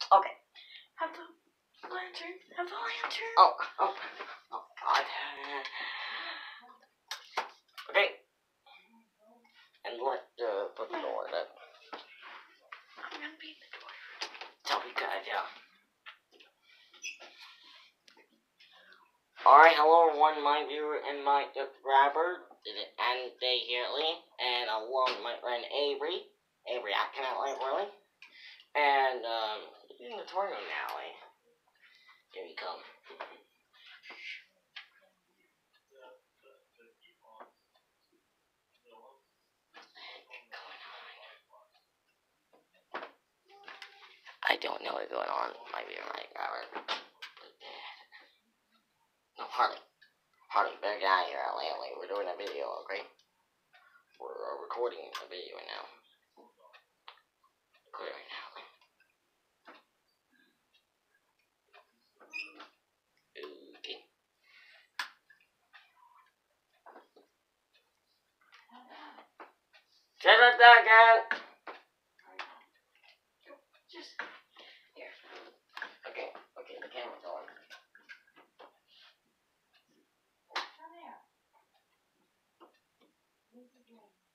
Okay. Have the lantern. Have the lantern. Oh God. Okay. And put the door then. I'm gonna be in the door. Tell me good, yeah. Alright, hello everyone, my viewer and my subscriber, and they here Lee, and along with my friend Avery. Avery acting out like really. And he's in the toy room now, Lee. Here he comes. I don't know what's going on, my viewer and my subscriber. No, Harley, better get out of here, Lee. We're doing a video, okay? We're recording a video now. Recording right now. Okay. Shut up, dog. Just here. Okay, the camera's on. Come here.